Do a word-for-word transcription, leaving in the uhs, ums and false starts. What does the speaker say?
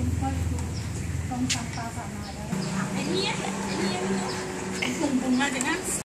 jempol itu tong sampah sana ada. Ini ya, ini ya, bunga dengan